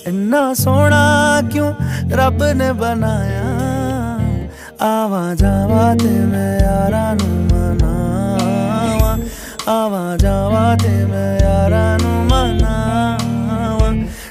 इन्ना सोना क्यों रब ने बनाया। आवा जावा ते मैं यारा नू मनावा, आवा जावा ते मैं यारा